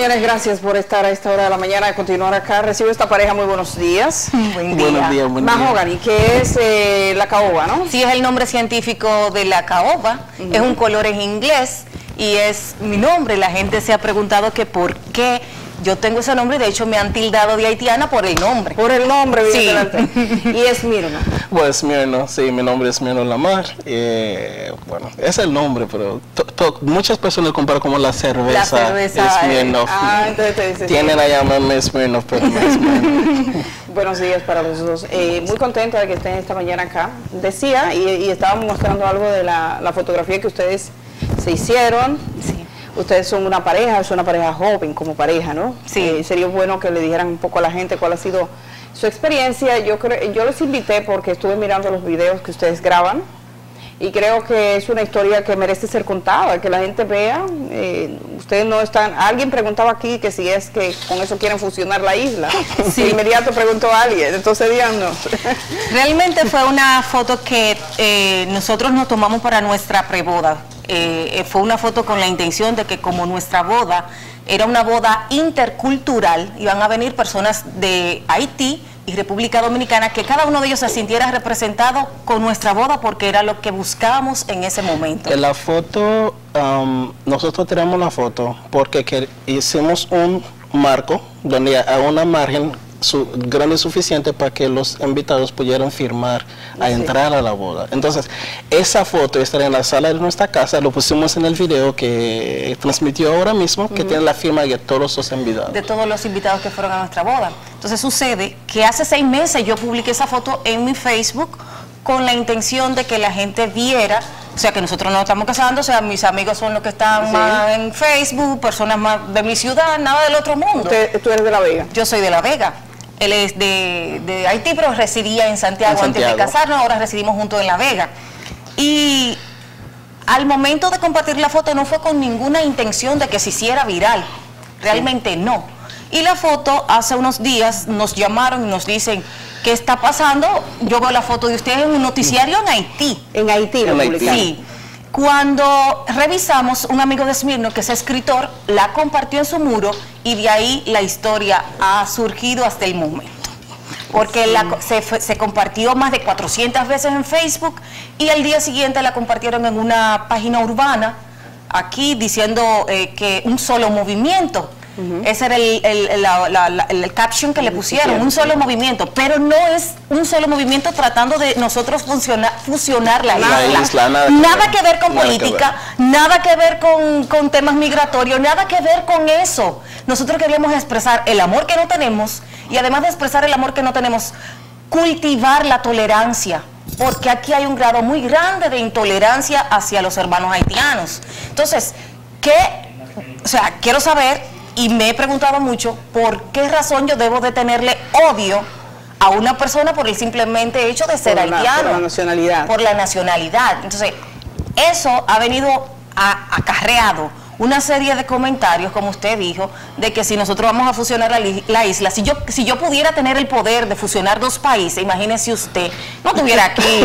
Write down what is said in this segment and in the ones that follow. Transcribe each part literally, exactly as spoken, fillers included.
Señores, gracias por estar a esta hora de la mañana, de continuar acá. Recibo esta pareja, muy buenos días. Buen día. Buenos días, buen día. Mahogany, que es eh, la caoba, ¿no? Sí, es el nombre científico de la caoba. Uh-huh. Es un color en inglés y es mi nombre. La gente se ha preguntado que por qué yo tengo ese nombre y de hecho me han tildado de haitiana por el nombre. Por el nombre, sí. Y es Smirno. Bueno, Smirno, sí, mi nombre es Smirno Lamar. Eh, bueno, es el nombre, pero to, to, muchas personas lo comparan como la cerveza. La cerveza. Smirnoff. Ah, entonces te dice. Tienen a llamarme Smirnoff, pero no es Smirnoff. Buenos días para los dos. Eh, muy contenta de que estén esta mañana acá. Decía, y, y estábamos mostrando algo de la, la fotografía que ustedes se hicieron. Sí. Ustedes son una pareja, es una pareja joven como pareja, ¿no? Sí. Eh, sería bueno que le dijeran un poco a la gente cuál ha sido su experiencia. Yo creo, yo les invité porque estuve mirando los videos que ustedes graban y creo que es una historia que merece ser contada, que la gente vea. Eh, ustedes no están... Alguien preguntaba aquí que si es que con eso quieren fusionar la isla. Sí. De inmediato preguntó a alguien, entonces díganos. Realmente fue una foto que eh, nosotros nos tomamos para nuestra preboda. Eh, fue una foto con la intención de que como nuestra boda era una boda intercultural, iban a venir personas de Haití y República Dominicana, que cada uno de ellos se sintiera representado con nuestra boda porque era lo que buscábamos en ese momento. En la foto, um, nosotros tenemos la foto porque que hicimos un marco donde a una margen Su, grande y suficiente para que los invitados pudieran firmar a sí. entrar a la boda. Entonces, esa foto está en la sala de nuestra casa, lo pusimos en el video que transmitió ahora mismo, uh-huh. que tiene la firma de todos los invitados. De todos los invitados que fueron a nuestra boda. Entonces sucede que hace seis meses yo publiqué esa foto en mi Facebook con la intención de que la gente viera, o sea, que nosotros no estamos casando, o sea, mis amigos son los que están sí. más en Facebook, personas más de mi ciudad, nada del otro mundo. Usted, ¿Tú eres de La Vega? Yo soy de La Vega. Él es de, de Haití, pero residía en Santiago, en Santiago antes de casarnos, ahora residimos juntos en La Vega. Y al momento de compartir la foto no fue con ninguna intención de que se hiciera viral, realmente sí. no. Y la foto, hace unos días nos llamaron y nos dicen, ¿qué está pasando? Yo veo la foto de ustedes en un noticiario en Haití. En Haití, en Haití. Sí. Cuando revisamos, un amigo de Smirno, que es escritor, la compartió en su muro y de ahí la historia ha surgido hasta el momento. Porque sí. la, se, se compartió más de cuatrocientas veces en Facebook y al día siguiente la compartieron en una página urbana, aquí diciendo eh, que un solo movimiento. Uh-huh. Ese era el, el, la, la, la, el caption que le pusieron, un solo movimiento, pero no es un solo movimiento tratando de nosotros fusionar, fusionar la isla. La isla nada, nada que ver con nada política, que ver. nada que ver con, con temas migratorios, nada que ver con eso. Nosotros queríamos expresar el amor que no tenemos y además de expresar el amor que no tenemos, cultivar la tolerancia. Porque aquí hay un grado muy grande de intolerancia hacia los hermanos haitianos. Entonces, ¿qué? O sea, quiero saber... Y me he preguntado mucho por qué razón yo debo de tenerle odio a una persona por el simplemente hecho de ser por la, haitiano. Por la nacionalidad. Por la nacionalidad. Entonces, eso ha venido a, acarreado una serie de comentarios, como usted dijo, de que si nosotros vamos a fusionar la, la isla, si yo, si yo pudiera tener el poder de fusionar dos países, imagínese usted, no estuviera aquí,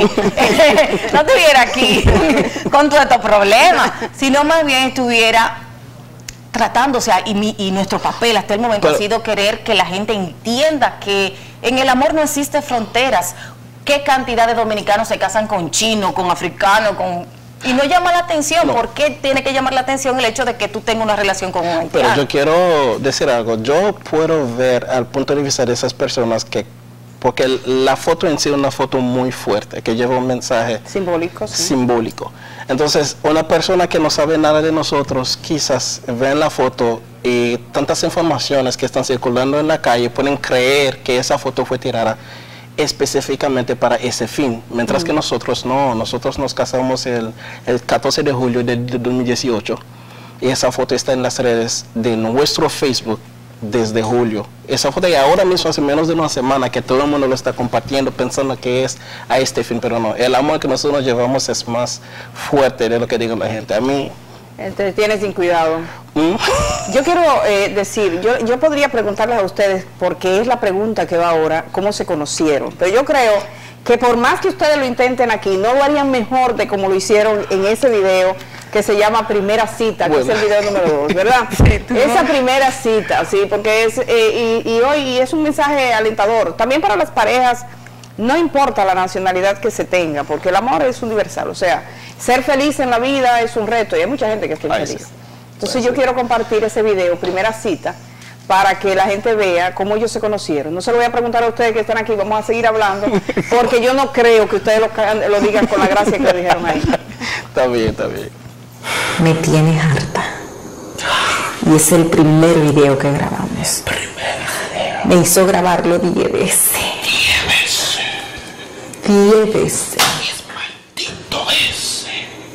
no estuviera aquí con todos estos problemas, sino más bien estuviera... tratando, o sea, y, mi, y nuestro papel hasta el momento Pero, ha sido querer que la gente entienda que en el amor no existen fronteras. ¿Qué cantidad de dominicanos se casan con chinos, con africanos, con... y no llama la atención? No. ¿Por qué tiene que llamar la atención el hecho de que tú tengas una relación con un haitiano? Pero yo quiero decir algo, yo puedo ver al punto de vista de esas personas que, porque la foto en sí es una foto muy fuerte, que lleva un mensaje simbólico. Sí. simbólico. Entonces, una persona que no sabe nada de nosotros, quizás ve la foto y tantas informaciones que están circulando en la calle pueden creer que esa foto fue tirada específicamente para ese fin, mientras mm. que nosotros no, nosotros nos casamos el, el catorce de julio de, de dos mil dieciocho y esa foto está en las redes de nuestro Facebook desde julio. Esa foto y ahora mismo hace menos de una semana que todo el mundo lo está compartiendo pensando que es a este fin, pero no, el amor que nosotros nos llevamos es más fuerte de lo que diga la gente. A mí... Te tienes sin cuidado. ¿Mm? Yo quiero eh, decir, yo, yo podría preguntarles a ustedes, porque es la pregunta que va ahora, cómo se conocieron, pero yo creo que por más que ustedes lo intenten aquí, no lo harían mejor de como lo hicieron en ese video, que se llama Primera Cita, bueno. que es el video número dos, ¿verdad? Sí, esa primera cita, sí, porque es, eh, y, y hoy es un mensaje alentador, también para las parejas, no importa la nacionalidad que se tenga, porque el amor es universal, o sea, ser feliz en la vida es un reto, y hay mucha gente que está infeliz. Sí. Entonces Ay, yo sí. quiero compartir ese video, Primera Cita, para que la gente vea cómo ellos se conocieron. No se lo voy a preguntar a ustedes que están aquí, vamos a seguir hablando, porque yo no creo que ustedes lo, lo digan con la gracia que lo dijeron ahí. Está bien, está bien. Me tienes harta. Y es el primer video que grabamos. Me hizo grabarlo diez veces. Diez veces. Diez veces. Diez maldito veces.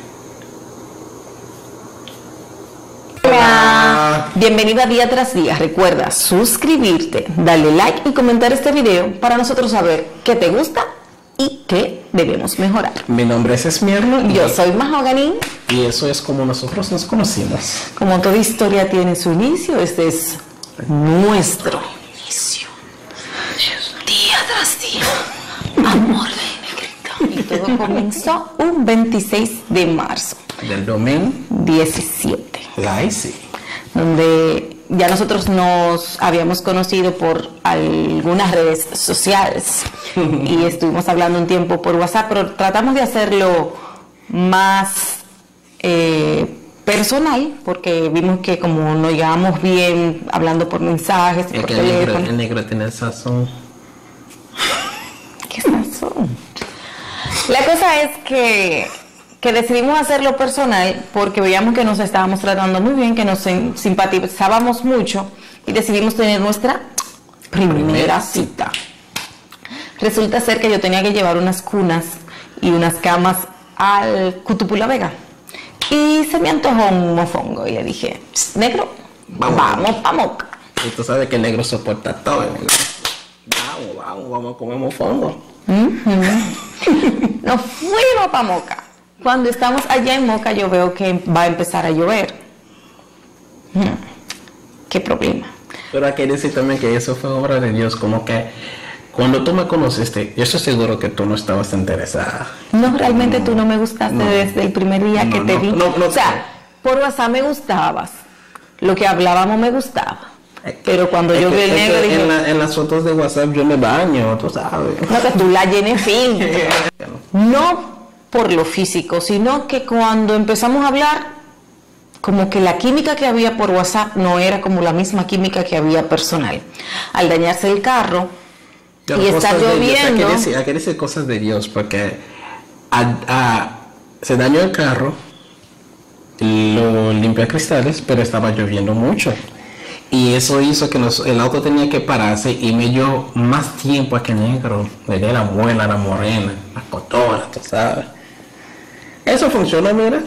Hola. Bienvenido a Día Tras Día. Recuerda suscribirte, darle like y comentar este video para nosotros saber qué te gusta y qué debemos mejorar. Mi nombre es Esmirno. Yo soy Mahogany. Y eso es como nosotros nos conocimos. Como toda historia tiene su inicio, este es nuestro inicio. Día tras día. Amor de negrito. Y todo comenzó un veintiséis de marzo. Del domingo diecisiete. Ay, sí. Donde ya nosotros nos habíamos conocido por algunas redes sociales y estuvimos hablando un tiempo por WhatsApp, pero tratamos de hacerlo más eh, personal, porque vimos que como nos llevamos bien hablando por mensajes, es por que teléfono. El negro, el negro tiene el sazón. ¿Qué sazón? La cosa es que que decidimos hacerlo personal porque veíamos que nos estábamos tratando muy bien, que nos simpatizábamos mucho y decidimos tener nuestra primera cita. Resulta ser que yo tenía que llevar unas cunas y unas camas al Cutupula Vega y se me antojó un mofongo y le dije, negro, vamos, vamos pa' Moca. Y tú sabes que el negro soporta todo, el negro. Vamos, vamos, vamos a comer mofongo. Uh-huh. Nos fuimos pa' Moca. Cuando estamos allá en Moca, yo veo que va a empezar a llover. Hmm. ¿Qué problema? Pero hay que decir también que eso fue obra de Dios, como que cuando tú me conociste, yo estoy seguro que tú no estabas interesada. No, realmente no, tú no me gustaste no, desde el primer día no, que te no, vi. No, no, o sea, por WhatsApp me gustabas, lo que hablábamos me gustaba. Pero cuando es yo vi el negro dije, en, la, en las fotos de WhatsApp yo me baño, tú sabes. No, que tú la llenes fin. No por lo físico, sino que cuando empezamos a hablar, como que la química que había por WhatsApp no era como la misma química que había personal. Al dañarse el carro Pero y estar lloviendo... Hay que, decir, hay que decir cosas de Dios, porque a, a, se dañó el carro, lo limpió a cristales, pero estaba lloviendo mucho. Y eso hizo que nos, el auto tenía que pararse y me dio más tiempo a que el negro, le dé la muela, la morena, la cotora, tú sabes. Eso funcionó, mira.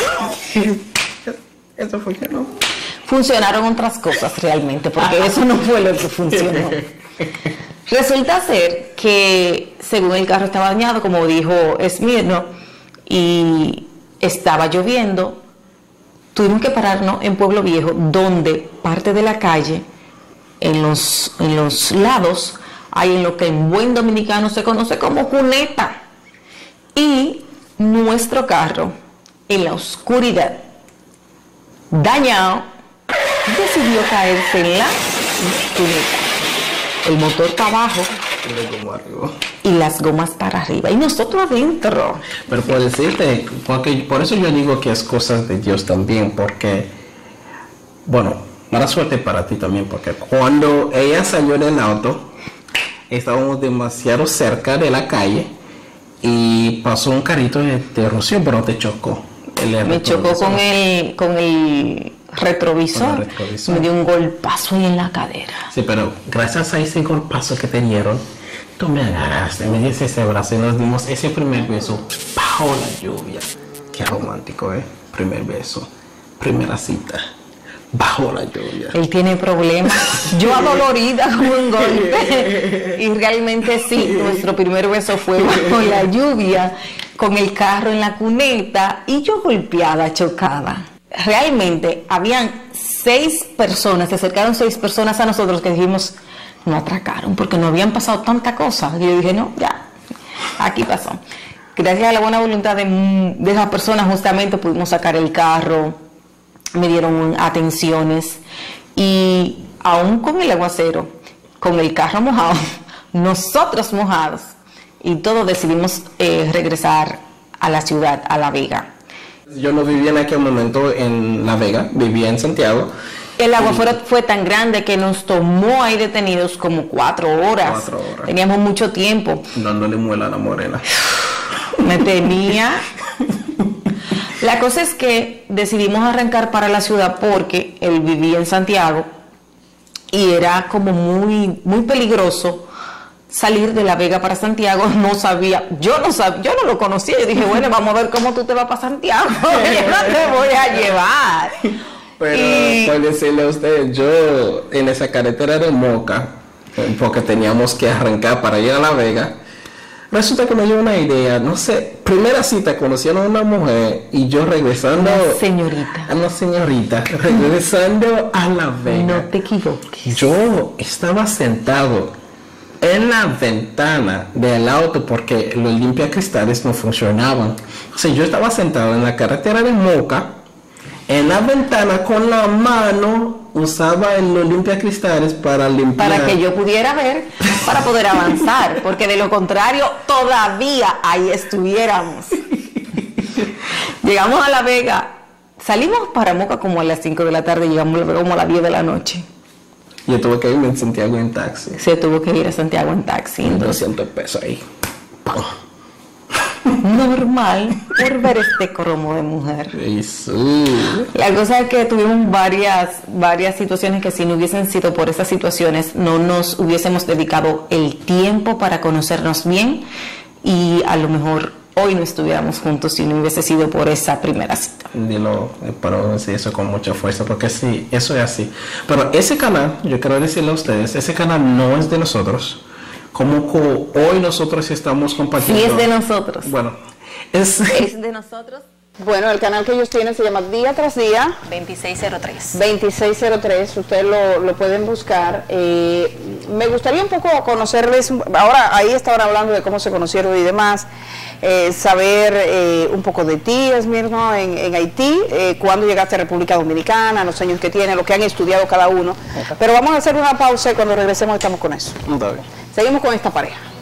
Eso funcionó. Funcionaron otras cosas realmente, porque Ajá. eso no fue lo que funcionó. Resulta ser que, según el carro estaba dañado, como dijo Esmirno, y estaba lloviendo, tuvimos que pararnos en Pueblo Viejo, donde parte de la calle, en los, en los lados, hay en lo que en buen dominicano se conoce como cuneta. Y nuestro carro, en la oscuridad, dañado, decidió caerse en la cuneta. El motor para abajo y las gomas para arriba. Y nosotros adentro. Pero por decirte, porque por eso yo digo que es cosas de Dios también, porque, bueno, mala suerte para ti también, porque cuando ella salió del auto, estábamos demasiado cerca de la calle y pasó un carrito de, de Rocío, pero te chocó. Me chocó con el, con el retrovisor, con el retrovisor. Me dio un golpazo ahí en la cadera. Sí, pero gracias a ese golpazo que te dieron, tú me agarraste, me diste ese brazo y nos dimos ese primer beso bajo la lluvia. Qué romántico, ¿eh? Primer beso, primera cita, bajo la lluvia. Él tiene problemas, yo adolorida con un golpe. Y realmente sí, nuestro primer beso fue bajo la lluvia, con el carro en la cuneta y yo golpeada, chocada. Realmente habían seis personas, se acercaron seis personas a nosotros que dijimos, no atracaron porque no habían pasado tanta cosa. Y yo dije, no, ya, aquí pasó. gracias a la buena voluntad de, de esas personas justamente pudimos sacar el carro, me dieron atenciones y aún con el aguacero, con el carro mojado, nosotros mojados y todos decidimos eh, regresar a la ciudad, a La Vega. Yo no vivía en aquel momento en La Vega, vivía en Santiago. El aguacero fue tan grande que nos tomó ahí detenidos como cuatro horas. Cuatro horas. Teníamos mucho tiempo. Dándole muela a la morena. Me tenía. La cosa es que decidimos arrancar para la ciudad porque él vivía en Santiago y era como muy, muy peligroso salir de La Vega para Santiago. No sabía, yo no sabía, yo no lo conocía. Yo dije, bueno, vamos a ver cómo tú te vas para Santiago. Yo no te voy a llevar. Pero Y- por decirle a usted, yo en esa carretera de Moca, eh, porque teníamos que arrancar para ir a La Vega, resulta que me dio una idea, no sé, primera cita conocieron a una mujer y yo regresando Una señorita. a una señorita, regresando a La Vega. No te equivoques. Yo estaba sentado en la ventana del auto porque los limpiacristales no funcionaban. O sea, yo estaba sentado en la carretera de Moca, en la ventana con la mano, usaba el- los limpiacristales para limpiar. Para que yo pudiera ver, para poder avanzar, porque de lo contrario todavía ahí estuviéramos. Llegamos a La Vega, salimos para Moca como a las cinco de la tarde, llegamos a La Vega como a las diez de la noche. Yo tuve que irme en Santiago en taxi. Se tuvo que ir a Santiago en taxi, entonces doscientos pesos ahí. ¡Pam! normal por ver este cromo de mujer. Jesús. La cosa es que tuvimos varias, varias situaciones que si no hubiesen sido por esas situaciones no nos hubiésemos dedicado el tiempo para conocernos bien y a lo mejor hoy no estuviéramos juntos si no hubiese sido por esa primera cita. Dilo, eh, pero decir eso con mucha fuerza, porque sí, eso es así. Pero ese canal, yo quiero decirle a ustedes, ese canal no es de nosotros. Como co- hoy nosotros estamos compartiendo. Sí es de nosotros. Bueno, es... Es de nosotros. Bueno, el canal que ellos tienen se llama Día tras Día, veintiséis cero tres. veintiséis cero tres, ustedes lo, lo pueden buscar. Eh, me gustaría un poco conocerles, ahora ahí estaban hablando de cómo se conocieron y demás, eh, saber eh, un poco de ti, Esmirno, en, en Haití, eh, cuándo llegaste a República Dominicana, los años que tienen, lo que han estudiado cada uno. Pero vamos a hacer una pausa y cuando regresemos estamos con eso. Está bien. Seguimos con esta pareja.